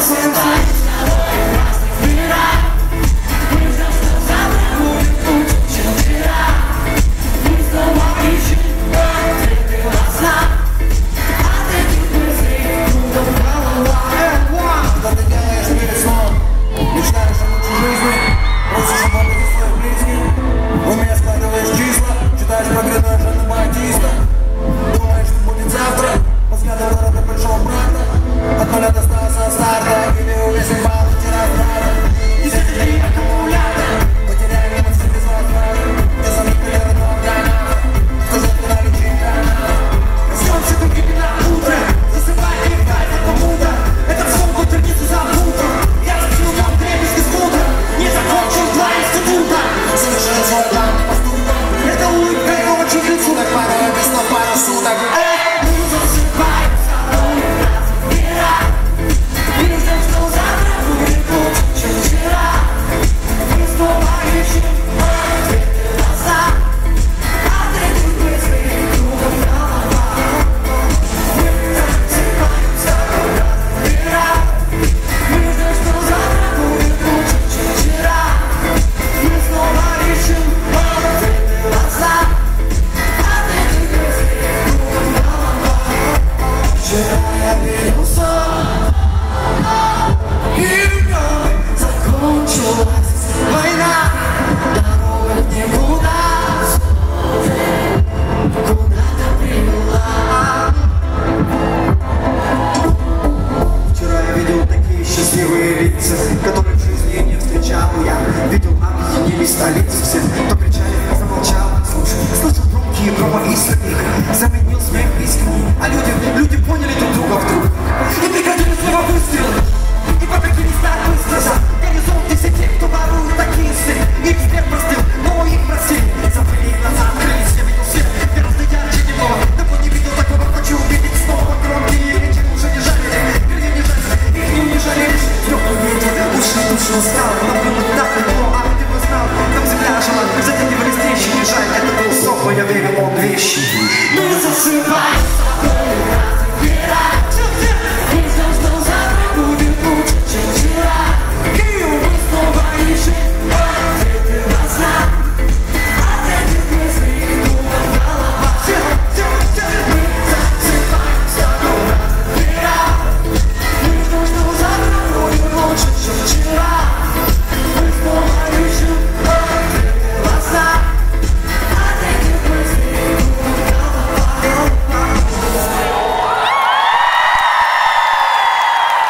Который в жизни не встречал я. Видел объединили столицы все, кто кричали, замолчал. Слышал громкие громовые смех, заменил смех искренний. А люди поняли друг друга вдруг и прекратили снова выстрелы. И попрекили стать быстро. Горизонт все те, кто ворует такие сны. Их всех простил, но их простили. Забыли глаза, открылись, я видел свет гораздо ярче немного. Давно не видел такого, хочу увидеть снова. Громкие речи уже не жалели, люди не жалели, их не жалели. Теплый ветер, уши стал, но было так легко, а ты бы знал, там земля жила, затягивались трещины, жаль, это был сок, но я верил, он вещи. Мы засыпаем.